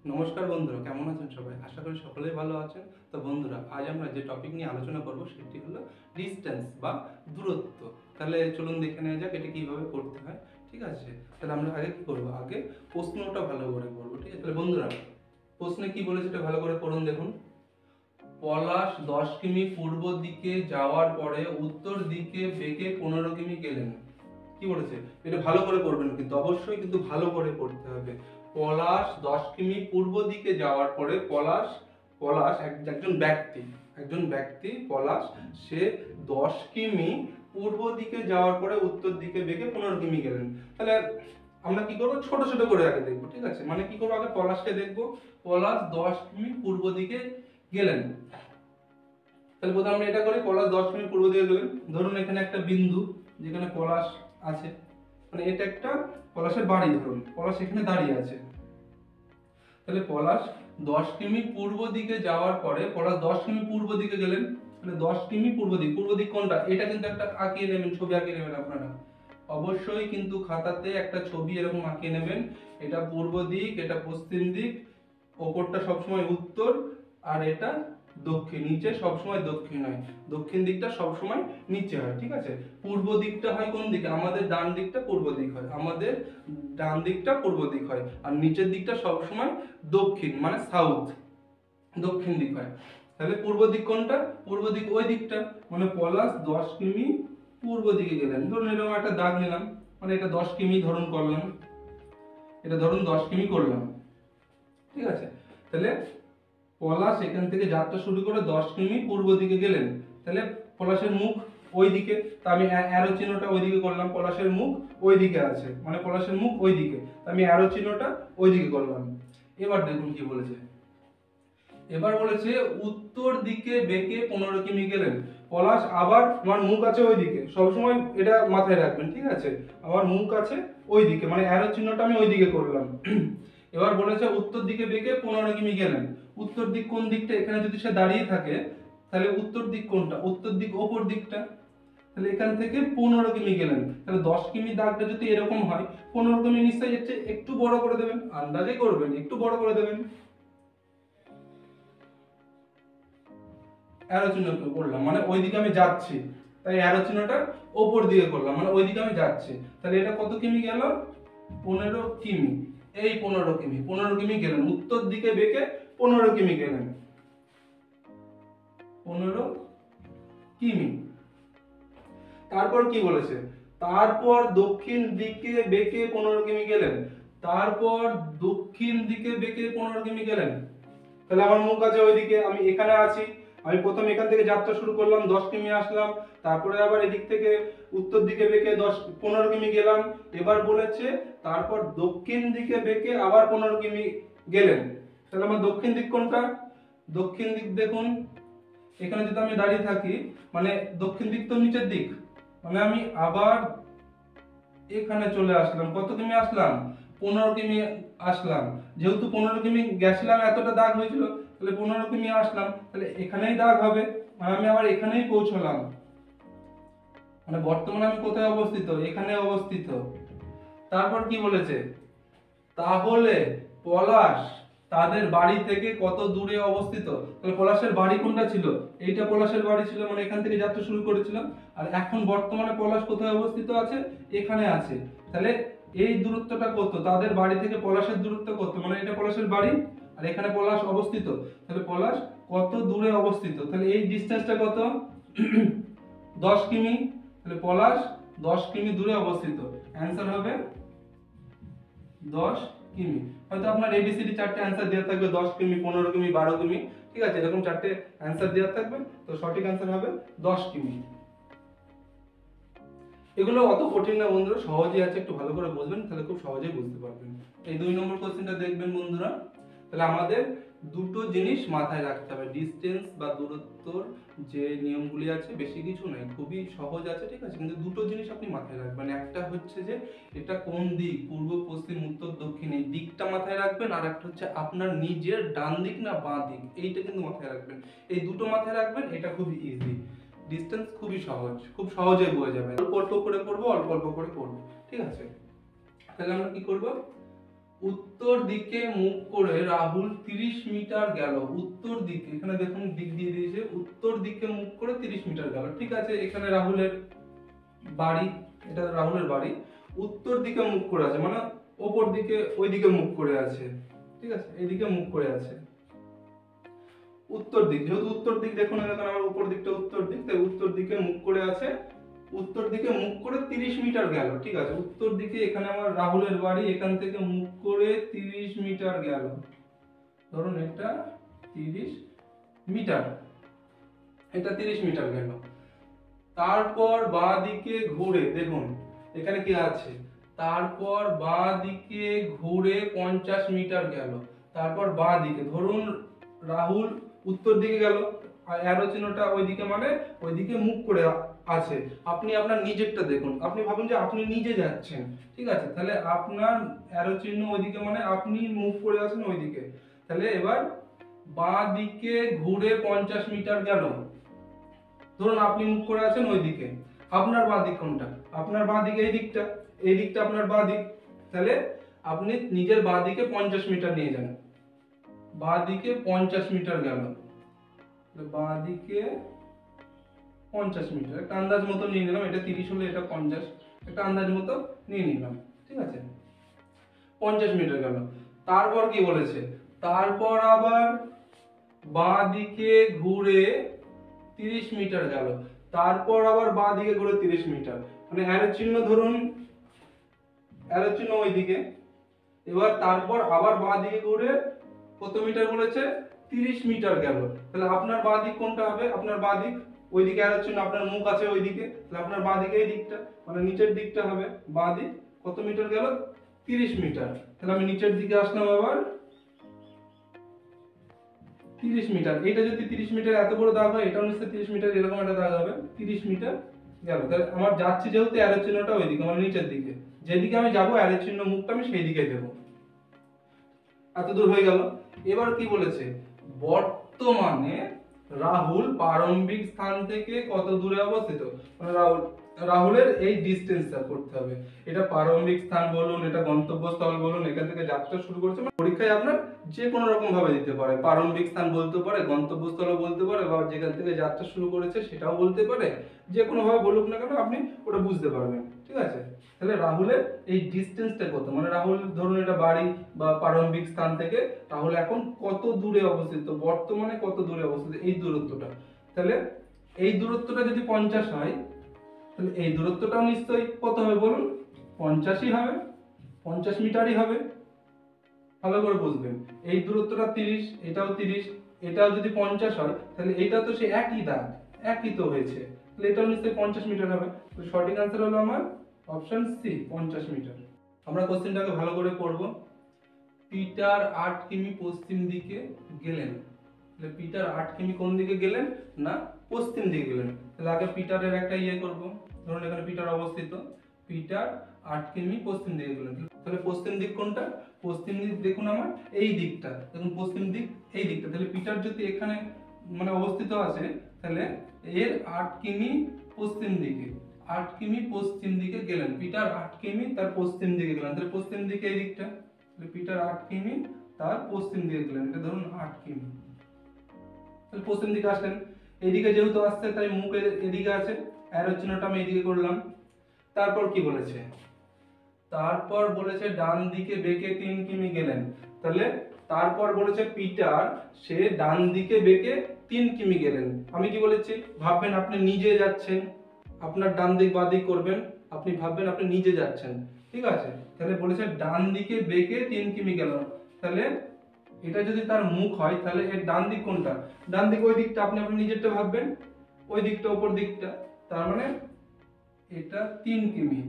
নমস্কার বন্ধুরা, কেমন আছেন সবাই? আশা করি সকলেই ভালো আছেন। তো বন্ধুরা, আজ আমরা যে টপিক নিয়ে আলোচনা করব সেটি হলো ডিসটেন্স বা দূরত্ব। তাহলে চলুন দেখে নেওয়া যাক এটা কিভাবে করতে হয়। ঠিক আছে, তাহলে আমরা আগে কি করব, আগে প্রশ্নটা ভালো করে পড়বো। ঠিক আছে, তাহলে বন্ধুরা প্রশ্নে কি বলেছে এটা ভালো করে পড়ুন। দেখুন, পলাশ 10 কিমি পূর্ব দিকে যাওয়ার পরে উত্তর দিকে বেঁকে 15 কিমি গেলেন। কি বলেছে এটা ভালো করে পড়বেন, কিন্তু অবশ্যই কিন্তু ভালো করে পড়তে হবে। পলাশ 10 কিমি পূর্ব দিকে যাওয়ার পরে পলাশ পলাশ একজন ব্যক্তি পলাশ, সে 10 কিমি পূর্ব দিকে যাওয়ার পরে উত্তর দিকে বেঁকে 15 কিমি গেলেন। তাহলে আমরা কি করবো, ছোট ছোট করে আগে দেখবো। ঠিক আছে, মানে কি করবো, আগে পলাশকে দেখবো। পলাশ 10 কিমি পূর্ব দিকে গেলেন। তাহলে প্রথমে আমরা এটা করি, পলাশ 10 কিমি পূর্ব দিকে গেলেন। ধরুন এখানে একটা বিন্দু যেখানে পলাশ আছে, মানে এটা একটা পলাশের বাড়ি। ধরুন পলাশ এখানে দাঁড়িয়ে আছে। তাহলে পলাশ 10 কিমি পূর্ব দিকে যাওয়ার পরে পলাশ 10 কিমি পূর্ব দিকে গেলেন। তাহলে 10 কিমি পূর্ব দিক কোনটা, এটা কিন্তু একটা আঁকিয়ে নেবেন, ছবি আঁকিয়ে নেবেন আপনারা। অবশ্যই কিন্তু খাতাতে একটা ছবি এরকম আঁকিয়ে নেবেন। এটা পূর্ব দিক, এটা পশ্চিম দিক, ওপরটা সবসময় উত্তর, আর এটা দক্ষিণ। নিচে সবসময় দক্ষিণ হয়, দক্ষিণ দিকটা সবসময় নিচে হয়। ঠিক আছে, পূর্ব দিকটা হয় কোন দিকে, আমাদের ডান দিকটা পূর্ব দিক হয়, আমাদের ডান দিকটা পূর্ব দিক হয়, আর নিচের দিকটা সবসময় দক্ষিণ মানে সাউথ, দক্ষিণ দিক হয়। তাহলে পূর্ব দিক কোনটা, পূর্ব দিক ওই দিকটা, মানে পলাশ 10 কিমি পূর্ব দিকে গেলেন। ধরুন এরকম একটা দাগ নিলাম, মানে এটা 10 কিমি ধরুন করলাম, এটা ধরুন 10 কিমি করলাম। ঠিক আছে, তাহলে পলাশ এখান থেকে যাত্রা শুরু করে 10 কিমি পূর্ব দিকে গেলেন। তাহলে পলাশের মুখ ওই দিকে, তা আমি অ্যারো চিহ্নটা ওই দিকে করলাম। পলাশের মুখ ওই দিকে আছে, মানে পলাশের মুখ ওই দিকে, তা আমি অ্যারো চিহ্নটা ওই দিকে করলাম। এবার দেখুন কি বলেছে, এবার বলেছে উত্তর দিকে বেঁকে 15 কিমি গেলেন। পলাশ আবার, আমার মুখ আছে ওই দিকে, সবসময় এটা মাথায় রাখবেন। ঠিক আছে, আমার মুখ আছে ওই দিকে, মানে অ্যারো চিহ্নটা আমি ওই দিকে করলাম। এবার বলেছে উত্তর দিকে বেঁকে 15 কিমি গেলেন। উত্তর দিক কোন দিকটা, এখানে যদি সে দাঁড়িয়ে থাকে তাহলে উত্তর দিক কোনটা, উত্তর দিক ওপর দিকটা। তাহলে এখান থেকে 15 কিমি গেলেন। তাহলে 10 কিমি দাগটা যদি এরকম হয়, 15 কিমি নিশ্চয়ই একটু বড় করে দেবেন, আন্দাজে করবেন, একটু বড় করে দেবেন। অ্যারো চিহ্ন করলাম, মানে ওইদিকে আমি যাচ্ছি, তাই অ্যারো চিহ্নটা ওপর দিকে করলাম, মানে ওইদিকে আমি যাচ্ছি। তাহলে এটা কত কিমি গেল, 15 কিমি। এই 15 কিমি গেলেন, উত্তর দিকে বেঁকে 15 কিমি গেলেন, 15 কিমি। তারপর কি বলেছে, তারপর দক্ষিণ দিকে বেঁকে 15 কিমি গেলেন। তারপর দক্ষিণ দিকে বেঁকে 15 কিমি গেলেন। তাহলে আমার মুখ আছে ওইদিকে, আমি এখানে আছি, আমি প্রথম এখান থেকে যাত্রা শুরু করলাম, 10 কিমি আসলাম, তারপরে আবার এদিক থেকে উত্তর দিকে বেঁকে 15 কিমি গেলাম। এবার বলেছে তারপর দক্ষিণ দিকে বেঁকে আবার 15 কিমি গেলেন। তাহলে আমার দক্ষিণ দিক কোনটা, দক্ষিণ দিক দেখুন এখানে যদি আমি দাঁড়িয়ে থাকি, মানে দক্ষিণ দিক তো নিচের দিক, মানে আমি আবার এখানে চলে আসলাম। কত কিমি আসলাম, 15 কিমি আসলাম। যেহেতু 15 কিমি গেছিলাম, এতটা দাগ হয়েছিল, তাহলে 15 কিমি আসলাম, তাহলে এখানেই দাগ হবে, মানে আমি আবার এখানেই পৌঁছলাম। মানে বর্তমানে আমি কোথায় অবস্থিত, এখানে অবস্থিত। তারপর কি বলেছে, তাহলে পলাশ তাদের বাড়ি থেকে কত দূরে অবস্থিত। তাহলে পলাশের বাড়ি কোনটা ছিল, এইটা পলাশের বাড়ি ছিল, মানে এখান থেকে যাত্রা শুরু করেছিলাম। আর এখন বর্তমানে পলাশ কোথায় অবস্থিত আছে, এখানে আছে। তাহলে এই দূরত্বটা কত, তাদের বাড়ি থেকে পলাশের দূরত্ব কত, মানে এটা পলাশের বাড়ি আর এখানে পলাশ অবস্থিত। তাহলে পলাশ কত দূরে অবস্থিত, তাহলে এই ডিসটেন্সটা কত, 10 কিমি। তাহলে পলাশ 10 কিমি দূরে অবস্থিত। অ্যান্সার হবে 10 কিমি। হয়তো আপনার এবিসিডি চারটে অ্যান্সার দেওয়া থাকবে, 10 কিমি, 15 কিমি, 12 কিমি। ঠিক আছে, এরকম চারটে অ্যান্সার দেওয়া থাকবে, তো সঠিক অ্যান্সার হবে 10 কিমি। এগুলো অত কঠিন না বন্ধুরা, সহজেই আছে, একটু ভালো করে বুঝবেন তাহলে খুব সহজেই বুঝতে পারবেন। এই 2 নম্বর কোশ্চেনটা দেখবেন বন্ধুরা। তাহলে আমাদের দুটো জিনিস মাথায় রাখতে হবে, ডিসটেন্স বা দূরত্বর যে নিয়মগুলি আছে বেশি কিছু নয়, খুবই সহজ আছে। ঠিক আছে, কিন্তু দুটো জিনিস আপনি মাথায় রাখবেন, একটা হচ্ছে যে এটা কোন দিক, পূর্ব পশ্চিম উত্তর দক্ষিণ, এই দিকটা মাথায় রাখবেন, আর একটা হচ্ছে আপনার নিজের ডান দিক না বাঁ দিক, এইটা কিন্তু মাথায় রাখবেন। এই দুটো মাথায় রাখবেন, এটা খুবই ইজি। ডিসটেন্স খুবই সহজ, খুব সহজে বোঝা যাবে, অল্প অল্প করে করবো, অল্প অল্প করে করবো। ঠিক আছে, তাহলে আমরা কি করব, উত্তর দিকে মুখ করে রাহুল 30 মিটার গেল। উত্তর দিকে, এখানে দেখুন দিক দিয়ে দিয়েছে, উত্তর দিকে মুখ করে 30 মিটার গেল। ঠিক আছে, এখানে রাহুলের বাড়ি, এটা রাহুলের বাড়ি। উত্তর দিকে মুখ করে আছে মানে ওপর দিকে, ওই দিকে মুখ করে আছে। ঠিক আছে, এইদিকে মুখ করে আছে। উত্তর দিক, যেহেতু উত্তর দিক দেখুন, এখানে আমার উপর দিকটা উত্তর দিক, তাই উত্তর দিকে মুখ করে আছে। উত্তর দিকে মুখ করে 30 মিটার গেল। ঠিক আছে, উত্তর দিকে এখানে আমার রাহুলের বাড়ি, এখান থেকে মুখ করে 30 মিটার গেল। ধরুন এটা 30 মিটার, এটা 30 মিটার গেল। তারপর বাঁ দিকে ঘুরে দেখুন এখানে কি আছে, তারপর বাঁ দিকে ঘুরে 50 মিটার গেল। তারপর বাঁ দিকে, ধরুন রাহুল উত্তর দিকে গেল, আর অ্যারো চিহ্নটা ওইদিকে মানে ওইদিকে মুখ করে আছে। আপনি আপনার নিজেরটা দেখুন, আপনি ভাবুন যে আপনি নিজে যাচ্ছেন। ঠিক আছে, তাহলে আপনার অ্যারো চিহ্ন ওইদিকে মানে আপনি মুখ করে আছেন ওইদিকে। তাহলে এবার বাঁ দিকে ঘুরে 50 মিটার গেল। ধরুন আপনি মুখ করে আছেন ওইদিকে, আপনার বাঁ দিক কোনটা? আপনার বাঁ দিকে এই দিকটা, এই দিকটা আপনার বাঁ দিক। তাহলে আপনি নিজের বাঁ দিকে 50 মিটার নিয়ে যান। বাঁ দিকে 50 মিটার গেল, বাঁ দিকে 50 মিটার, একটা আন্দাজ মতো নিয়ে নিলাম। এটা 30 হলে এটা 50, একটা আন্দাজ মতো নিয়ে নিলাম। ঠিক আছে, 50 মিটার গেল। তারপর কি বলেছে, তারপর আবার বাঁ দিকে ঘুরে 30 মিটার গেল। তারপর আবার বাঁ দিকে ঘুরে 30 মিটার, মানে অ্যারো চিহ্ন ধরুন, অ্যারো চিহ্ন ওইদিকে। এবার তারপর আবার বাঁ দিকে ঘুরে কত মিটার বলেছে, 30 মিটার গেল। তাহলে আপনার বাঁ দিক কোনটা হবে? আপনার বাঁ দিক ওইদিকে অ্যারো চিহ্ন, আপনার মুখ আছে ওইদিকে, তাহলে আপনার বাঁ দিকে এই দিকটা মানে নিচের দিকটা হবে। বাঁ দিক কত মিটার গেল? 30 মিটার। তাহলে আমি নিচের দিকে আসলাম আবার 30 মিটার। এটা যদি 30 মিটার এত বড় দাগ হয়, এটাও নিশ্চয়ই 30 মিটার এরকম একটা দাগ হবে। 30 মিটার গেল। তাহলে আমার যাচ্ছি যেহেতু অ্যারো চিহ্নটা ওইদিকে মানে নিচের দিকে, যেদিকে আমি যাবো অ্যারো চিহ্ন মুখটা আমি সেই দিকে দেবো। এত দূর হয়ে গেল। এবার কি বলেছে, বর্তমানে রাহুল প্রারম্ভিক স্থান থেকে কত দূরে অবস্থিত, মানে রাহুলের এই ডিসটেন্সটা করতে হবে। এটা প্রারম্ভিক স্থান বলুন, এটা গন্তব্যস্থল বলুন, এখান থেকে যাত্রা শুরু করছে। পরীক্ষায় আপনার যে কোনো রকম ভাবে দিতে পারে, প্রারম্ভিক স্থান বলতে পারে, গন্তব্যস্থলও বলতে পারে, বা যেখান থেকে যাত্রা শুরু করেছে সেটাও বলতে পারে। যে কোনো ভাবে বলুক না কেন আপনি ওটা বুঝতে পারবেন। ঠিক আছে, তাহলে রাহুলের এই ডিসটেন্সটা কত, মানে রাহুল ধরুন এটা বাড়ি বা প্রারম্ভিক স্থান থেকে রাহুল এখন কত দূরে অবস্থিত, বর্তমানে কত দূরে অবস্থিত, এই দূরত্বটা। তাহলে এই দূরত্বটা যদি 50 হয়, তাহলে এই দূরত্বটাও নিশ্চয়ই কত হবে বলুন, 50ই হবে, 50 মিটারই হবে। ভালো করে বুঝবেন, এই দূরত্বটা 30, এটাও 30, এটাও যদি 50 হয়, তাহলে এটা তো সে একই দাগ, একই তো হয়েছে, তাহলে এটাও নিশ্চয়ই 50 মিটার হবে। তো সঠিক আনসার হলো আমার অপশন সি, 50 মিটার। আমরা কোশ্চেনটাকে ভালো করে পড়ব। পিটার 8 কিমি পশ্চিম দিকে গেলেন। তাহলে পিটার 8 কিমি কোন দিকে গেলেন না, পশ্চিম দিকে গেলেন। তাহলে আগে পিটারের একটা ইয়ে করব। ধরুন এখানে পিটার অবস্থিত, পিটার 8 কিমি পশ্চিম দিকে গেলেন। তাহলে পশ্চিম দিক কোনটা? পশ্চিম দিক দেখুন আমার এই দিকটা, দেখুন পশ্চিম দিক এই দিকটা। তাহলে পিটার যদি এখানে মানে অবস্থিত আছে, তাহলে এর 8 কিমি পশ্চিম দিকে, 8 কিমি পশ্চিম দিকে গেলেন। পিটার 8 কিমি তার পশ্চিম দিকে গেলেন, তাহলে পশ্চিম দিকে এই দিকটা। তাহলে পিটার 8 কিমি তার পশ্চিম দিকে গেলেন, এটা ধরুন 8 কিমি। তাহলে পশ্চিম দিকে আসলেন, এদিকে যেহেতু আসছে তাই মুখ এদিকে আছে, অ্যারো চিহ্নটা আমি এদিকে করলাম। তারপর কি বলেছে, তারপর বলেছে ডান দিকে বেঁকে 3 কিমি গেলেন। তাহলে তারপর বলেছে পিটার সে ডান দিকে বেঁকে 3 কিমি গেলেন। আমি কি বলেছি, ভাববেন আপনি নিজে যাচ্ছেন, আপনার ডান দিক বাঁ দিক করবেন, আপনি ভাববেন আপনি নিজে যাচ্ছেন। ঠিক আছে, তাহলে বলেছে ডান দিকে বেঁকে 3 কিমি গেল। তাহলে এটা যদি তার মুখ হয়, তাহলে এর ডান দিক কোনটা? ডান দিক ওই দিকটা, আপনি আপনি নিজেরটা ভাববেন, ওই দিকটা উপর দিকটা, তার মানে এটা 3 কিমি।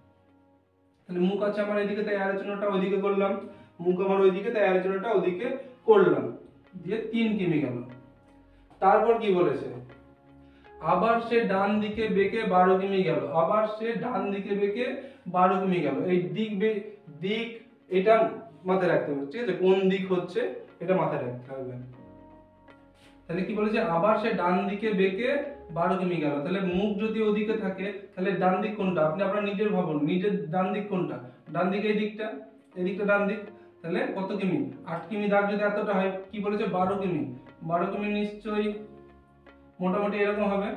তাহলে মুখ আছে আমার এদিকে, তাই আলোচনাটা ওইদিকে করলাম, মুখ আমার ওইদিকে তাই আলোচনাটা ওইদিকে করলাম, দিয়ে 3 কিমি গেল। তারপর কি বলেছে, আবার সে ডান দিকে বেঁকে 12 কিমি গেল। আবার সে ডান দিকে বেঁকে 12 কিমি গেল। এই দিক দিক এটা মাথায় রাখতে হবে। ঠিক আছে, কোন দিক হচ্ছে এটা মাথায় রাখতে হবে। তাহলে কি বলেছে, আবার সে ডান দিকে বেঁকে 12 কিমি গেল। তাহলে মুখ যদি ওদিকে থাকে, তাহলে ডান দিক কোনটা? আপনি আপনার নিজের ভাবুন, নিজের ডান দিক কোনটা? ডান দিক এই দিকটা, এই দিকটা ডান দিক। তাহলে কত কিমি, 8 কিমি দাগ যদি এতটা হয়, কি বলেছে 12 কিমি, 12 কিমি নিশ্চয়ই মোটামুটি এরকম হবে,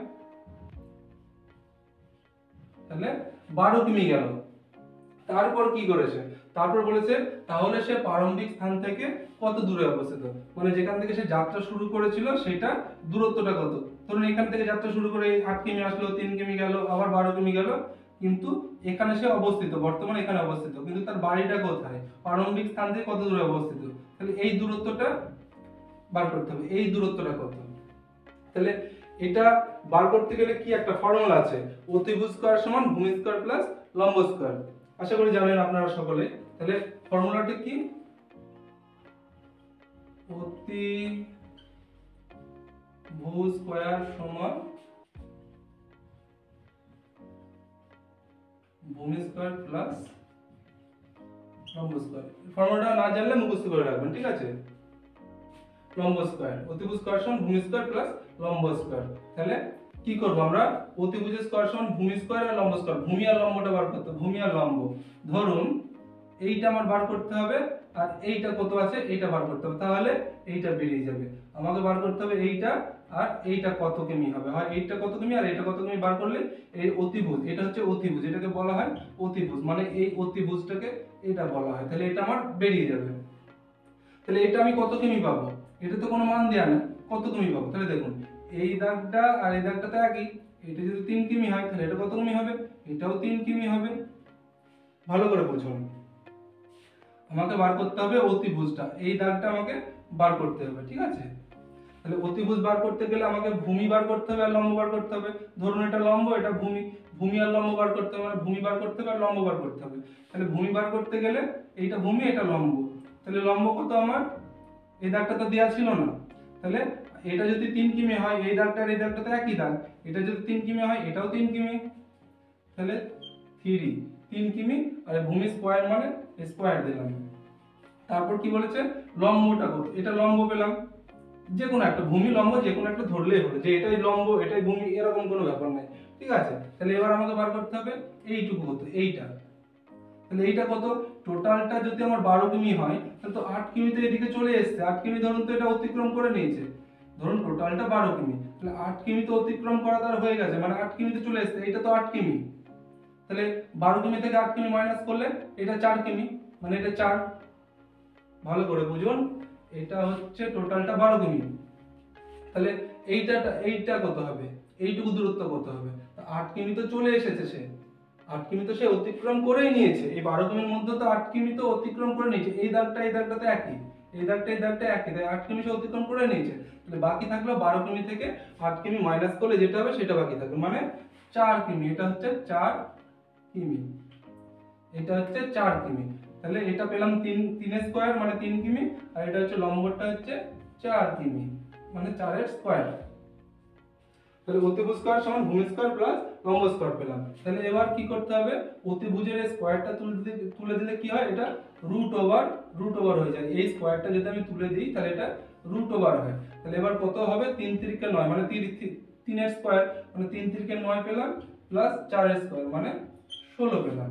তাহলে 12 কিমি গেল। তারপর কি করেছে, তারপর বলেছে তাহলে সে প্রারম্ভিক স্থান থেকে কত দূরে অবস্থিত, মানে যেখান থেকে সে যাত্রা শুরু করেছিল সেটা দূরত্বটা কত। ধরুন এখান থেকে যাত্রা শুরু করে 8 কিমি আসলো, 3 কিমি গেল, আবার 12 কিমি গেল, কিন্তু এখানে সে অবস্থিত, বর্তমানে এখানে অবস্থিত, কিন্তু তার বাড়িটা কোথায়, প্রারম্ভিক স্থান থেকে কত দূরে অবস্থিত, তাহলে এই দূরত্বটা বার করতে হবে, এই দূরত্বটা কত। তাহলে এটা বার করতে গেলে কি একটা ফর্মুলা আছে, অতিভুজ স্কয়ার সমান ভূমি স্কয়ার প্লাস লম্ব স্কয়ার, আশা করি জানেন আপনারা সকলে। তাহলে ফর্মুলাটা কি, অতিভুজ স্কয়ার সমান ভূমি স্কয়ার প্লাস লম্ব স্কয়ার। ফর্মুলাটা না জানলে মুখস্থ করে রাখবেন, ঠিক আছে। লম্ব স্কয়ার, অতিভুজ স্কয়ার সমান ভূমি স্কয়ার প্লাস লম্ব স্কয়ার। তাহলে কি করব আমরা, অতিভুজের স্কয়ার সমান ভূমি স্কয়ার আর লম্ব স্কয়ার, ভূমি আর লম্বটা বার করতে হবে, ভূমি আর লম্ব। ধরুন এইটা আমার বার করতে হবে, আর এইটা কত আছে এইটা বার করতে হবে, তাহলে এইটা বেরিয়ে যাবে। আমাকে বার করতে হবে এইটা আর এইটা কত কিমি হবে, হয় এইটা কত কিমি আর এইটা কত কিমি বার করলে এই অতিভুজ, এটা হচ্ছে অতিভুজ, এটাকে বলা হয় অতিভুজ, মানে এই অতিভুজটাকে এটা বলা হয়, তাহলে এটা আমার বেরিয়ে যাবে। তাহলে এটা আমি কত কিমি পাবো, এটা তো কোনো মান দেয়া না, কত কিমি পাবো, তাহলে দেখুন এই দাগটা আর এই দাগটা তো একই, এটা যদি 3 কিমি হয় তাহলে এটা কত কিমি হবে, এটাও 3 কিমি হবে। ভালো করে বুঝুন, আমাকে বার করতে হবে অতিভুজটা, এই দাগটা আমাকে বার করতে হবে, ঠিক আছে। তাহলে অতিভুজ বার করতে গেলে আমাকে ভূমি বার করতে হবে আর লম্ব বার করতে হবে। ধরুন এটা লম্ব, এটা ভূমি, ভূমি আর লম্ব বার করতে হবে, ভূমি বার করতে হবে আর লম্ব বার করতে হবে। তাহলে ভূমি বার করতে গেলে এইটা ভূমি, এটা লম্ব, তাহলে লম্ব কত আমার, এই দাগটা তো দেওয়া ছিল না, তাহলে এটা যদি 3 কিমি হয়, এই দাগটা আর এই দাগটা তো একই দাগ, এটা যদি 3 কিমি হয় এটাও 3 কিমি, তাহলে 3 কিমি, আর ভূমি স্কয়ার মানে স্কয়ার দিলাম। তারপর কি বলেছে, লম্বটা কত, এটা লম্ব পেলাম, যে কোনো একটা ভূমি লম্ব যে কোনো একটা ধরলেই হলো, যে এটাই লম্ব এটাই ভূমি এরকম কোনো ব্যাপার নাই, ঠিক আছে। তাহলে এবার আমাকে বার করতে হবে এইটুকু কত, এইটা, তাহলে এইটা কত, টোটালটা যদি আমার 12 কিমি হয় তাহলে তো 8 কিমি তো এদিকে চলে এসেছে, 8 কিমি ধরুন তো এটা অতিক্রম করে নিয়েছে, ধরুন টোটালটা 12 কিমি, তাহলে 8 কিমি তো অতিক্রম করা তার হয়ে গেছে, মানে 8 কিমি তো চলে এসেছে, এটা তো 8 কিমি, তাহলে 12 কিমি থেকে 8 কিমি মাইনাস করলে এটা 4 কিমি, মানে এটা 4। ভালো করে বুঝুন, এটা হচ্ছে টোটালটা 12 কিমি, তাহলে এইটা কত হবে, এইটুকু দূরত্ব কত হবে, 8 কিমি তো চলে এসেছে সে, 8 কিমি তো সে অতিক্রম করেই নিয়েছে, এই 12 কিমির মধ্যে তো 8 কিমি তো অতিক্রম করে নিয়েছে, এই দাগটা তো একই, এই দাগটা একই, তাই 8 কিমি সে অতিক্রম করে নিয়েছে, তাহলে বাকি থাকলো 12 কিমি থেকে 8 কিমি মাইনাস করলে যেটা হবে সেটা বাকি থাকবে, মানে 4 কিমি, এটা হচ্ছে 4 কিমি, এটা হচ্ছে 4 কিমি। তাহলে এটা পেলাম 3 স্কয়ার মানে 3 কিমি, আর এটা হচ্ছে লম্বটা হচ্ছে 4 কিমি, মানে 4 এর স্কয়ার। তাহলে অতিভুজ স্কয়ার সমান ভূমি স্কয়ার প্লাস লম্ব স্কয়ার পেলাম। তাহলে এবার কি করতে হবে, অতিভুজের এই স্কয়ারটা তুলে দিলে কি হয়, এটা রুট ওভার হয়ে যায়, এই স্কয়ারটা যদি আমি তুলে দিই তাহলে এটা রুট ওভার হয়। তাহলে এবার কত হবে, 3 3 9 মানে 3 এর স্কয়ার, মানে 3 3 9 পেলাম প্লাস 4 এর স্কয়ার মানে 16 পেলাম।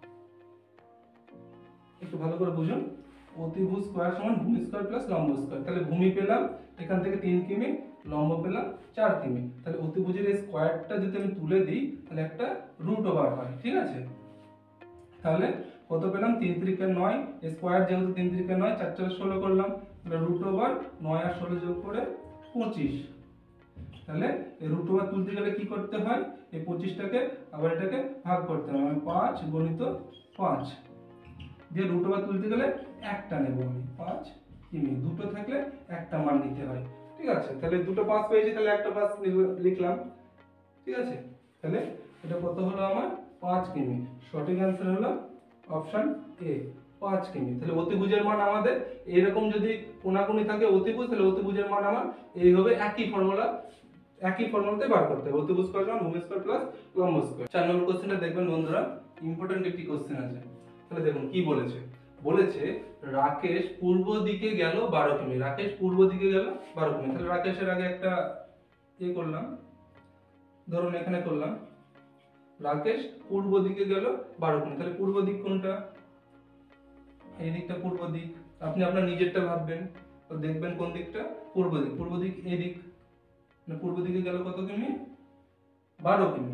একটু ভালো করে বুঝুন, অতিভুজ স্কয়ার সমান ভূমি স্কয়ার প্লাস লম্ব স্কয়ার, তাহলে ভূমি পেলাম এখান থেকে 3 কিমি, লম্ব পেলাম 4 কিমি, তাহলে অতিভুজের এই স্কয়ারটা যদি আমি তুলে দিই তাহলে একটা রুট ওভার হয়, ঠিক আছে। তাহলে কত পেলাম, 3 3 9, স্কয়ার যেহেতু 3 3 9, 4 4 16 করলাম, তাহলে রুট ওভার 9 আর 16 যোগ করে 25। তাহলে এই রুট ওভার তুলতে গেলে কি করতে হয়, এই 25টাকে আবার এটাকে ভাগ করতে হবে, মানে 5 গুণিত 5 দিয়ে রুট ওভার তুলতে গেলে একটা নেব আমি, 5 কিমি, দুটো থাকলে একটা মান নিতে হয়, ঠিক আছে। তাহলে দুটো 5 পেয়েছি, তাহলে একটা 5 লিখলাম, ঠিক আছে। তাহলে এটা কত হলো আমার 5 কিমি, সঠিক অ্যান্সার হলো অপশন এ 5 কিমি। তাহলে অতিভুজের মান আমাদের এরকম যদি কোণাকুণি থাকে অতিভুজ, তাহলে অতিভুজের মান আমার এইভাবে একই ফর্মুলাতে বার করতে হবে, অতিভুজ স্কয়ার সমান ভূমি স্কয়ার প্লাস লম্ব স্কয়ার। 4 নম্বর কোশ্চেনটা দেখবেন বন্ধুরা, ইম্পর্টেন্ট একটি কোশ্চেন আছে। তাহলে দেখুন কি বলেছে, রাকেশ পূর্ব দিকে গেল 12 কিমি, রাকেশ পূর্ব দিকে গেল 12 কিমি, তাহলে রাকেশের আগে একটা করলাম, ধরুন এখানে করলাম, রাকেশ পূর্ব দিকে গেল 12 কিমি, তাহলে পূর্ব দিক কোনটা, এই দিকটা পূর্ব দিক, আপনি আপনার নিজেরটা ভাববেন, তো দেখবেন কোন দিকটা পূর্ব দিক, পূর্ব দিক এই দিক, মানে পূর্ব দিকে গেল কত কিমি, 12 কিমি।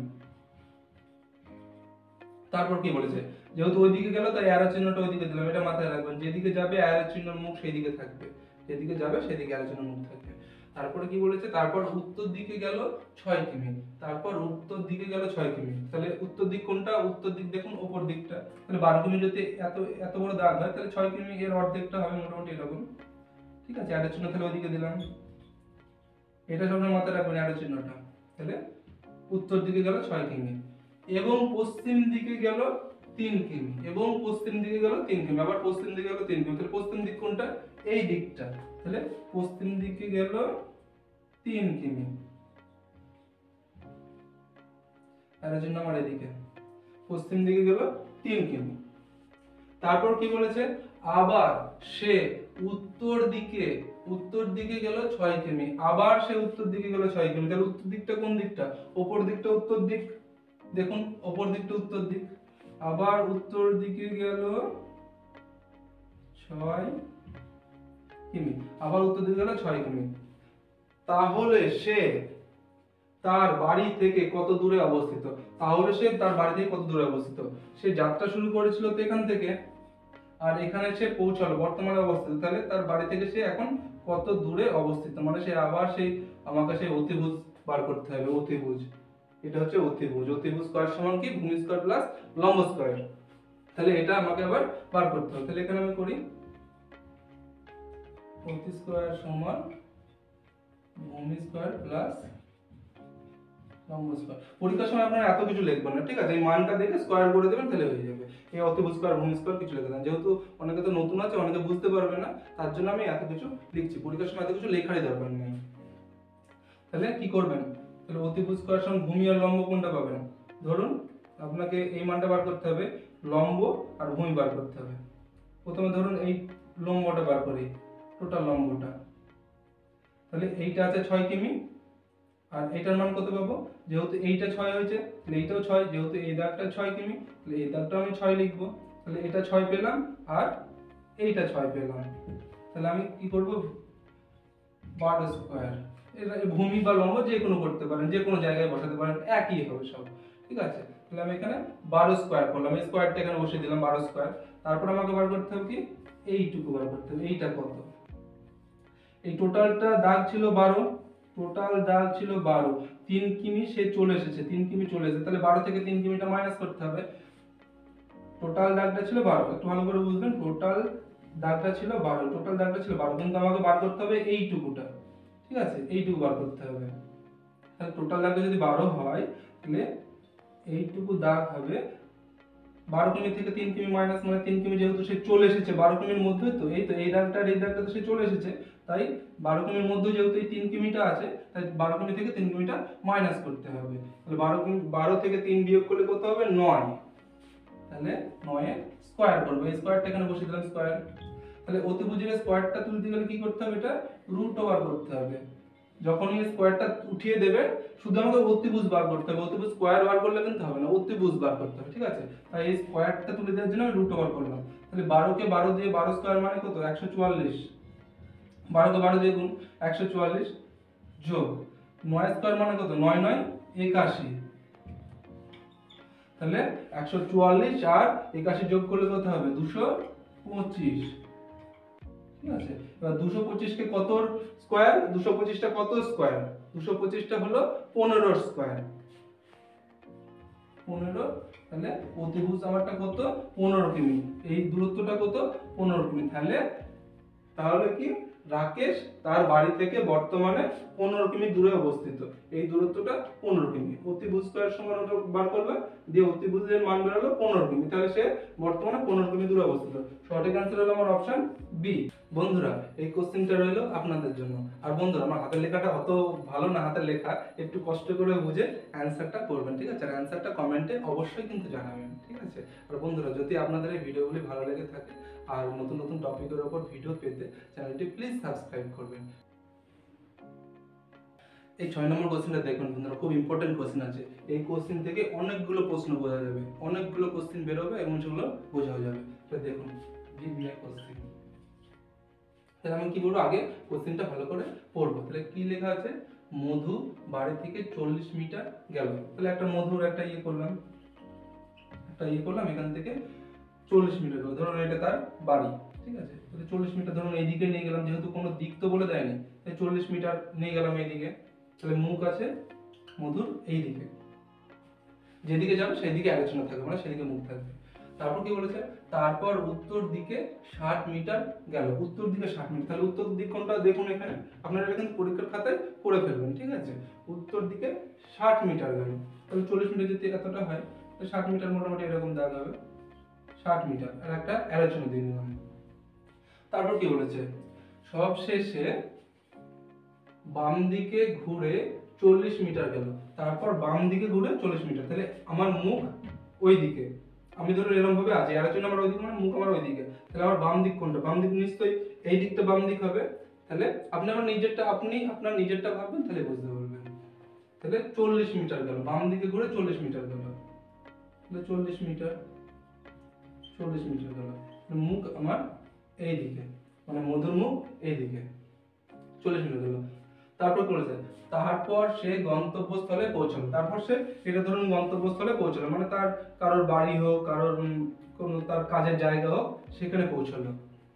তারপর কি বলেছে, যেহেতু ওই দিকে গেল তাই অ্যারো চিহ্নটা ওই দিকে দিলাম, এটা মাথায় রাখবেন, যেদিকে যাবে অ্যারো চিহ্নের মুখ সেই দিকে থাকবে, যেদিকে যাবে সেদিকে অ্যারো চিহ্নের মুখ থাকবে। তারপরে কি বলেছে, তারপর উত্তর দিকে গেল 6 কিমি, তারপর উত্তর দিকে গেল 6 কিমি। তাহলে উত্তর দিক কোনটা, উত্তর দিক দেখুন উপর দিকটা, তাহলে 12 কিমি যদি এত এত বড় দাগ হয় তাহলে 6 কিমি এর অর্ধেকটা হবে মোটামুটি এরকম। ঠিক আছে, অ্যারো চিহ্ন তাহলে ওইদিকে দিলাম, এটা সবসময় মাথায় রাখবেন অ্যারো চিহ্নটা। তাহলে উত্তর দিকে গেল 6 কিমি এবং পশ্চিম দিকে গেল 3 কিমি, এবং পশ্চিম দিকে গেল 3 কিমি, আবার পশ্চিম দিকে গেল 3 কিমি। তাহলে পশ্চিম দিক কোনটা, এই দিকটা, তাহলে পশ্চিম দিকে গেল 3 কিমি, অ্যারো চিহ্ন আমার এদিকে, পশ্চিম দিকে গেল 3 কিমি। তারপর কি বলেছে, আবার সে উত্তর দিকে গেল 6 কিমি, আবার সে উত্তর দিকে গেল 6 কিমি। তাহলে উত্তর দিকটা কোন দিকটা, উপর দিকটা উত্তর দিক, দেখুন উপর দিকটা উত্তর দিক, আবার উত্তর দিকে গেল 6 কিমি, আবার উত্তর দিকে গেল 6 কিমি। তাহলে সে তার বাড়ি থেকে কত দূরে অবস্থিত, তাহলে সে তার বাড়ি থেকে কত দূরে অবস্থিত, সে যাত্রা শুরু করেছিল তো এখান থেকে, আর এখানে সে পৌঁছালো বর্তমানে অবস্থিত, তাহলে তার বাড়ি থেকে সে এখন কত দূরে অবস্থিত, মানে সে আবার সেই আমাকে সেই অতিভুজ বার করতে হবে, অতিভুজ, এটা হচ্ছে অতিভুজ, অতিভুজ স্কয়ার সমান কি ভূমি স্কয়ার প্লাস লম্ব স্কয়ার, তাহলে এটা আমাকে আবার বার করতে হবে। তাহলে এখানে আমি করি অতি স্কয়ার সমান ভূমি স্কয়ার প্লাস লম্ব স্কয়ার। পরীক্ষার সময় আপনারা এত কিছু লিখবেন না, ঠিক আছে, এই মানটা দেখে স্কয়ার করে দেবেন তাহলে হয়ে যাবে। এই অতিভুজ স্কয়ার ভূমি স্কয়ার কিছু লিখে দেন, যেহেতু অনেকে তো নতুন আছে, অনেকে বুঝতে পারবে না, তার জন্য আমি এত কিছু লিখছি, পরীক্ষার সময় এত কিছু লেখারই দরকার নেই। তাহলে কি করবেন, তাহলে অতিভুজ স্কয়ার সমান ভূমি আর লম্ব কোনটা পাবেন, ধরুন আপনাকে এই মানটা বার করতে হবে, লম্ব আর ভূমি বার করতে হবে। প্রথমে ধরুন এই লম্বটা বার করি, টোটাল লম্বটা, তাহলে এইটা আছে 6 কিমি, আর এইটার মান কত পাবো, যেহেতু এইটা 6 হয়েছে তাহলে এইটাও 6, যেহেতু এই দাগটা 6 কিমি তাহলে এই দাগটা আমি 6 লিখব, তাহলে এটা 6 পেলাম আর এইটা 6 পেলাম। তাহলে আমি কি করব, 12 স্কয়ার, এটা ভূমি বা লম্ব যে কোনো করতে পারেন, যে কোনো জায়গায় বসাতে পারেন, একই হবে সব, ঠিক আছে। তাহলে আমি এখানে 12 স্কয়ার করলাম, এই স্কয়ারটা এখানে বসিয়ে দিলাম 12 স্কয়ার। তারপর আমাকে বার করতে হবে কি, এইটুকু বার করতে হবে, এইটা কত, এই টোটালটা দাগ ছিল 12, টোটাল দাগ ছিল 12, 3 কিমি সে চলে এসেছে, 3 কিমি চলে এসেছে, তাহলে 12 থেকে 3 কিমিটা মাইনাস করতে হবে। টোটাল দাগটা ছিল 12, একটু ভালো করে বুঝবেন, টোটাল দাগটা ছিল 12, টোটাল দাগটা ছিল 12, কিন্তু আমাকে বার করতে হবে এইটুকুটা, ঠিক আছে, এইটুকু বার করতে হবে। তাহলে টোটাল দাগটা যদি 12 হয় তাহলে এইটুকু দাগ হবে 12 কিমি থেকে 3 কিমি মাইনাস, মানে 3 কিমি যেহেতু সে চলে এসেছে 12 কিমির মধ্যে, তো এই দাগটা আর এই দাগটা তো সে চলে এসেছে, তাই 12 কিমির মধ্যে যেহেতু এই 3 কিমিটা আছে, তাই 12 কিমি থেকে 3 কিমিটা মাইনাস করতে হবে। তাহলে 12 থেকে 3 বিয়োগ করলে কত হবে, 9, তাহলে 9 এর স্কয়ার করব, এই স্কয়ারটা এখানে বসিয়ে দিলাম স্কয়ার। তাহলে অতিভুজের স্কয়ারটা তুলতে গেলে কি করতে হবে, এটা রুট ওভার করতে হবে, যখন এই স্কয়ারটা উঠিয়ে দেবে শুধু আমাকে অতিভুজ বার করতে হবে, অতিভুজ স্কয়ার বার করলে কিন্তু হবে না, অতিভুজ বার করতে হবে, ঠিক আছে। তাই এই স্কয়ারটা তুলে দেওয়ার জন্য আমি রুট ওভার করলাম। তাহলে 12 কে 12 দিয়ে 12 স্কয়ার মানে কত, 144, 12 কে 12 দিয়ে গুণ 144, যোগ 9 স্কয়ার মানে কত, 9 9 81, তাহলে 144 আর 81 যোগ করলে কত হবে, 225, ঠিক আছে। এবার 225 কে কত স্কয়ার, 225 টা কত স্কয়ার, 225 টা হলো 15 স্কয়ার, 15, তাহলে অতিভুজ আমারটা কত, 15 কিমি, এই দূরত্বটা কত, 15 কিমি। তাহলে কি, রাকেশ তার বাড়ি থেকে বর্তমানে 15 কিমি দূরে অবস্থিত, এই দূরত্বটা 15 কিমি। অতিভুজ স্কয়ার সমান ওটা বার করবে, দিয়ে অতিভুজের মান বের হলো 15 কিমি, তাহলে সে বর্তমানে 15 কিমি দূরে অবস্থিত। সঠিক অ্যান্সার হলো আমার অপশন বি। বন্ধুরা এই কোশ্চেনটা রইলো আপনাদের জন্য। আর বন্ধুরা আমার হাতের লেখাটা অত ভালো না, হাতের লেখা একটু কষ্ট করে বুঝে অ্যান্সারটা করবেন, ঠিক আছে, আর অ্যান্সারটা কমেন্টে অবশ্যই কিন্তু জানাবেন, ঠিক আছে। আর বন্ধুরা যদি আপনাদের এই ভিডিওগুলি ভালো লেগে থাকে আর নতুন নতুন টপিকের উপর ভিডিও পেতে চ্যানেলটি প্লিজ সাবস্ক্রাইব করবেন। এই 6 নম্বর কোশ্চেনটা দেখুন বন্ধুরা, খুব ইম্পর্টেন্ট কোশ্চেন আছে, এই কোশ্চেন থেকে অনেকগুলো প্রশ্ন বোঝা যাবে, অনেকগুলো কোশ্চেন বের হবে এবং সেগুলো বোঝাও যাবে। তো দেখুন ভিভিআই কোশ্চেন। তাহলে আমি কি করবো, আগে কোশ্চেনটা ভালো করে পড়বো। তাহলে কি লেখা আছে, মধু বাড়ি থেকে 40 মিটার গেল। তাহলে একটা মধুর একটা ইয়ে করলাম, এখান থেকে 40 মিটার গেল, ধরুন এটা তার বাড়ি, ঠিক আছে। তাহলে 40 মিটার ধরুন এইদিকে নিয়ে গেলাম, যেহেতু কোনো দিক তো বলে দেয়নি, তাই 40 মিটার নিয়ে গেলাম এইদিকে। তাহলে মুখ আছে মধুর এই দিকে, যেদিকে যাবে সেদিকে আলোচনা থাকবে, মানে সেদিকে মুখ থাকবে। তারপর কি বলেছে, তারপর উত্তর দিকে 60 মিটার গেল। উত্তর দিকে 60 মিটার, তাহলে উত্তর দিক কোনটা দেখুন এখানে, আপনারা এটা কিন্তু পরীক্ষার খাতায় করে ফেলবেন, ঠিক আছে। উত্তর দিকে 60 মিটার গেল, তাহলে 40 মিটার যদি এতটা হয়, তাহলে 60 মিটার মোটামুটি এরকম দাগ হবে, 60 মিটার। আর একটা আলোচনা দিয়ে দিলাম। তারপর কি বলেছে, সব শেষে বাম দিকে ঘুরে 40 মিটার গেল। তারপর বাম দিকে ঘুরে 40 মিটার, তাহলে আমার মুখ ওই দিকে, আমি ধরো এরকম ভাবে আছি, আলোচনা আমার ওই দিকে, মানে মুখ আমার ওই দিকে। তাহলে আমার বাম দিক কোনটা, বাম দিক নিশ্চয়ই এই দিকটা বাম দিক হবে। তাহলে আপনি আপনার নিজেরটা ভাববেন, তাহলে বুঝতে পারবেন। তাহলে 40 মিটার গেল, বাম দিকে ঘুরে 40 মিটার গেল, তাহলে 40 মিটার গেল। মুখ আমার এই দিকে, মানে মধুর মুখ এই দিকে, 40 মিটার গেল। তারপর করেছে, তারপর সে গন্তব্যস্থলে পৌঁছলো। তারপর সে, এটা ধরুন গন্তব্যস্থলে পৌঁছলো, মানে তার কারোর বাড়ি হোক, কারোর কোনো তার কাজের জায়গা হোক, সেখানে পৌঁছলো।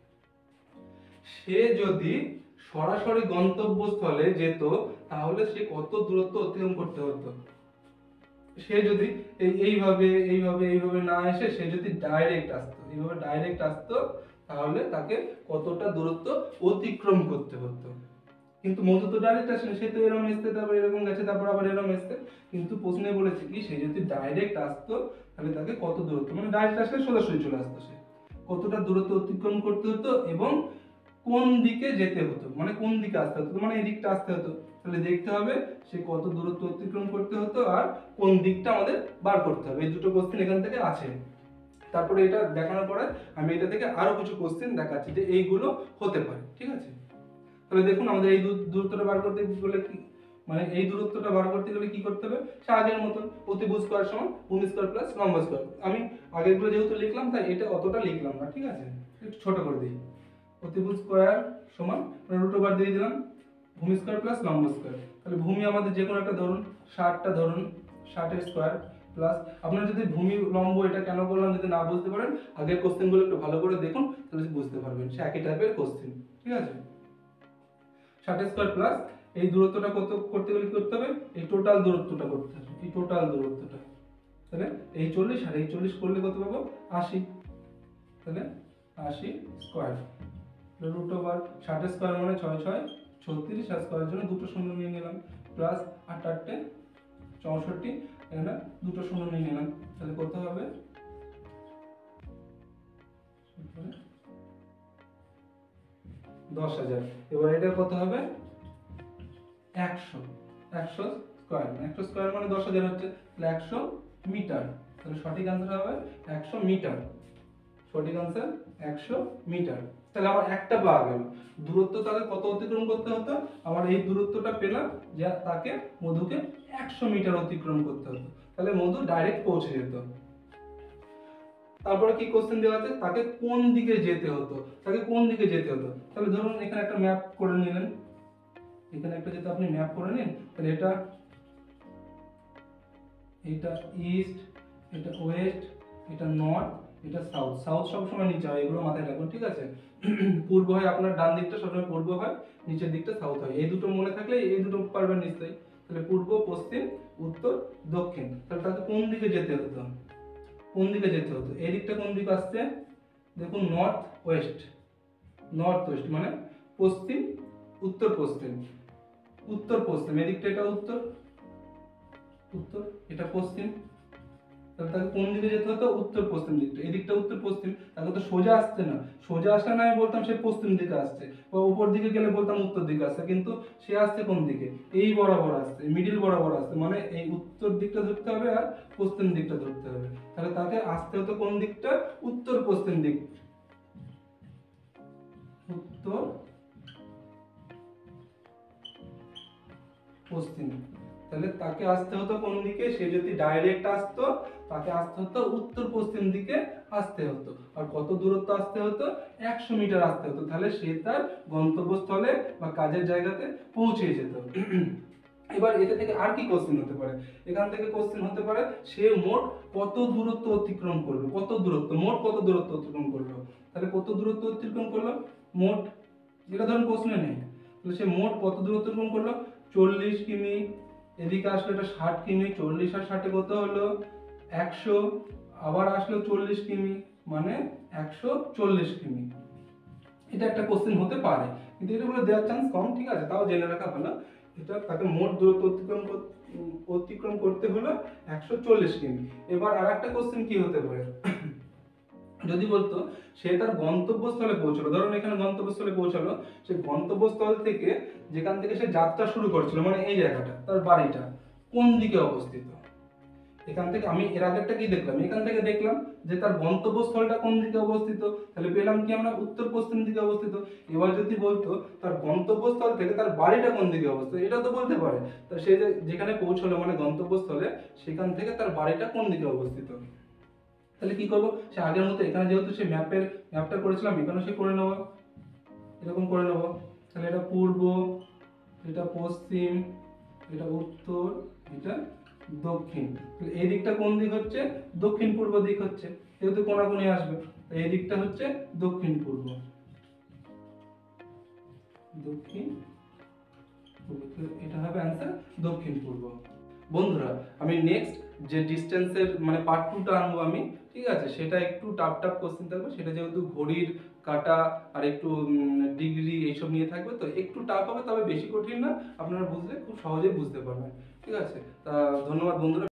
সে যদি সরাসরি গন্তব্যস্থলে যেত, তাহলে সে কত দূরত্ব অতিক্রম করতে হতো। সে যদি এইভাবে না এসে সে যদি ডাইরেক্ট আসতো, তাহলে তাকে কতটা দূরত্ব অতিক্রম করতে হতো। কিন্তু মধু তো ডাইরেক্ট আসেনি, সে তো এরকম এসছে, তারপর এরকম গেছে, তারপর আবার এরকম এসছে। কিন্তু প্রশ্নে বলেছে কি, সে যদি ডাইরেক্ট আসতো, তাহলে তাকে কত দূরত্ব, মানে ডাইরেক্ট আসলে সোজাসুজি চলে আসতো, সে কতটা দূরত্ব অতিক্রম করতে হতো এবং কোন দিকে যেতে হতো, মানে কোন দিকে আসতে হতো, মানে এই দিকটা আসতে হতো। তাহলে দেখতে হবে সে কত দূরত্ব অতিক্রম করতে হতো আর কোন দিকটা আমাদের বার করতে হবে। এই দুটো কোশ্চেন এখান থেকে আছে। তারপরে এটা দেখানোর পরে আমি এটা থেকে আরো কিছু কোশ্চেন দেখাচ্ছি যে এইগুলো হতে পারে, ঠিক আছে। তাহলে দেখুন, আমাদের এই দূরত্বটা বার করতে গেলে কি, মানে এই দূরত্বটা বার করতে গেলে কি করতে হবে, সে আগের মতন অতিভুজ স্কয়ার সমান ভূমি স্কয়ার প্লাস লম্ব স্কয়ার। আমি আগেরগুলো যেহেতু লিখলাম, তাই এটা অতটা লিখলাম না, ঠিক আছে, একটু ছোট করে দিই। অতিভুজ স্কয়ার সমান রুট ওভার দিয়ে দিলাম ভূমি স্কয়ার প্লাস লম্ব স্কয়ার। তাহলে ভূমি আমাদের যে কোনো একটা ধরুন, 60টা ধরুন, 60 এর স্কয়ার প্লাস, আপনারা যদি ভূমি লম্ব এটা কেন করলাম যদি না বুঝতে পারেন, আগের কোশ্চেনগুলো একটু ভালো করে দেখুন, তাহলে বুঝতে পারবেন, সে একই টাইপের কোশ্চেন, ঠিক আছে। 60 স্কয়ার প্লাস এই দূরত্বটা কত করতে গেলে কি করতে হবে, এই টোটাল দূরত্বটা করতে হবে, এই টোটাল দূরত্বটা। তাহলে এই 40 আর এই 40 করলে কত পাবো, 80। তাহলে 80 স্কয়ার রুট ওভার 60 স্কয়ার মানে 6 6 36, আর স্কয়ারের জন্য দুটো শূন্য নিয়ে নিলাম, প্লাস 8 8 64, এখানে দুটো শূন্য নিয়ে নিলাম। তাহলে কত হবে, 10,000। এবার এটা কত হবে, 100 স্কয়ার, 100 স্কয়ার মানে 10,000 হচ্ছে, তাহলে 100 মিটার। তাহলে সঠিক आंसर হবে 100 মিটার, সঠিক आंसर 100 মিটার। তাহলে আমার একটা পাওয়া গেল, দূরত্ব তাকে কত অতিক্রম করতে হতো, আমার এই দূরত্বটা পেলাম যে তাকে মধুকে 100 মিটার অতিক্রম করতে হতো, তাহলে মধু ডাইরেক্ট পৌঁছে যেত। তারপরে কি কোশ্চেন দেওয়া আছে, তাকে কোন দিকে যেতে হতো, তাহলে ধরুন এখানে একটা ম্যাপ করে নিলেন, এখানে একটা যদি আপনি ম্যাপ করে নিন, তাহলে এটা ইস্ট, এটা ওয়েস্ট, এটা নর্থ, এটা সাউথ। সাউথ সবসময় নিচে হয়, এগুলো মাথায় রাখুন, ঠিক আছে। পূর্ব হয় আপনার ডান দিকটা সবসময় পূর্ব হয়, নিচের দিকটা সাউথ হয়। এই দুটো মনে থাকলে এই দুটো পারবেন নিশ্চয়ই। তাহলে পূর্ব, পশ্চিম, উত্তর, দক্ষিণ। তাহলে তাকে কোন দিকে যেতে হতো, এই দিকটা কোন দিকে আসছে, দেখুন নর্থ ওয়েস্ট, মানে পশ্চিম, উত্তর পশ্চিম, এদিকটা এটা উত্তর, এটা পশ্চিম। তাহলে তাকে কোন দিকে যেতে হতো, উত্তর পশ্চিম দিকটা, এদিকটা উত্তর পশ্চিম। তাকে তো সোজা আসছে না, আমি বলতাম সে পশ্চিম দিকে আসছে, বা উপর দিকে গেলে বলতাম উত্তর দিকে আসছে, কিন্তু সে আসছে কোন দিকে, এই বরাবর আসছে, মিডিল বরাবর আসছে, মানে এই উত্তর দিকটা ধরতে হবে আর পশ্চিম দিকটা ধরতে হবে। তাহলে তাকে আসতে হতো কোন দিকটা, উত্তর পশ্চিম দিক, উত্তর পশ্চিম। তাহলে তাকে আসতে হতো কোন দিকে? সে যদি ডাইরেক্ট আসতো তাকে আসতে হতো উত্তর পশ্চিম দিকে আসতে হতো। আর কত দূরত্ব আসতে হতো? 100 মিটার আসতে হতো। তাহলে সে তার গন্তব্যস্থলে বা কাজের জায়গাতে পৌঁছে যেত। এবার এটা থেকে আর কি কোশ্চেন হতে পারে? এখান থেকে কোশ্চেন হতে পারে সে মোট কত দূরত্ব অতিক্রম করলো, কত দূরত্ব, মোট কত দূরত্ব অতিক্রম করলো। তাহলে কত দূরত্ব অতিক্রম করলো? মোট, এটা ধরুন প্রশ্নে নেই, তাহলে সে মোট কত দূরত্ব অতিক্রম করলো? 40 কিমি। এদিকে আসলে এটা 60 কিমি, 40 আর 60 কত হলো? 100। আবার আসলো 40 কিমি, মানে 140 কিমি। এটা একটা কোশ্চেন হতে পারে, কিন্তু এগুলো দেওয়ার চান্স কম, ঠিক আছে, তাও জেনে রাখা ভালো। এটা তাকে মোট দূরত্ব অতিক্রম করতে হলো 140 কিমি। এবার আর একটা কোশ্চেন কি হতে পারে? যদি বলতো সে তার গন্তব্যস্থলে পৌঁছলো, ধরুন এখানে গন্তব্যস্থলে পৌঁছালো, সে গন্তব্যস্থল থেকে যেখান থেকে সে যাত্রা শুরু করছিল, মানে এই জায়গাটা তার বাড়িটা কোন দিকে অবস্থিত? এখান থেকে আমি এর আগেরটা কি দেখলাম? এখান থেকে দেখলাম যে তার গন্তব্যস্থলটা কোন দিকে অবস্থিত, তাহলে পেলাম কি আমরা? উত্তর পশ্চিম দিকে অবস্থিত। এবার যদি বলতো তার গন্তব্যস্থল থেকে তার বাড়িটা কোন দিকে অবস্থিত, এটা তো বলতে পারে। তা সে যেখানে পৌঁছলো মানে গন্তব্যস্থলে, সেখান থেকে তার বাড়িটা কোন দিকে অবস্থিত। তাহলে কি করবো? সে আগের মতো এখানে যেহেতু সে ম্যাপটা করেছিলাম, এখানে সে করে নেবো, এরকম করে নেবো। তাহলে এটা পূর্ব, এটা পশ্চিম, এটা উত্তর, এটা দক্ষিণ। তাহলে এই দিকটা কোন দিক হচ্ছে? দক্ষিণ পূর্ব দিক হচ্ছে, যেহেতু কোণাকুণি আসবে। এই দিকটা হচ্ছে দক্ষিণ পূর্ব, দক্ষিণ পূর্ব। এটা হবে অ্যান্সার দক্ষিণ পূর্ব। বন্ধুরা, আমি নেক্সট যে ডিস্টেন্সের মানে পার্ট 2টা আনবো আমি, ঠিক আছে, সেটা একটু টাফ টাফ কোশ্চেন থাকবে। সেটা যেহেতু ঘড়ির কাঁটা আর একটু ডিগ্রি এইসব নিয়ে থাকবে, তো একটু টাফ হবে, তবে বেশি কঠিন না। আপনারা বুঝলে খুব সহজেই বুঝতে পারবেন, ঠিক আছে। তা ধন্যবাদ বন্ধুরা।